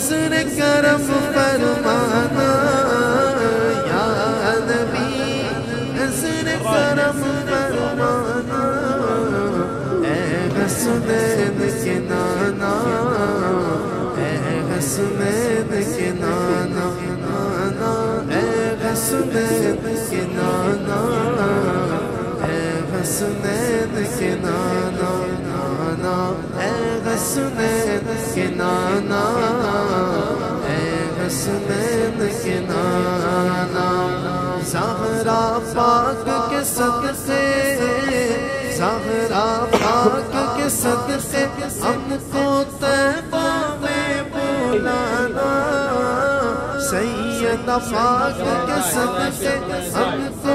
नज़र करम फरमाना या नबी, नज़र करम फरमाना। ऐ हसनैन के नाना, ऐ हसनैन के नाना, नाना ऐ हसनैन के नाना, ऐ हसनैन के नाना, नाना ऐ हसनैन के नाना, ऐ हसनैन के नाना। ज़हरा पाक के सदक़े, ज़हरा पाक के सदक़े हमको तैबा में बुलाना। सैयदा पाक के सदक़े हमको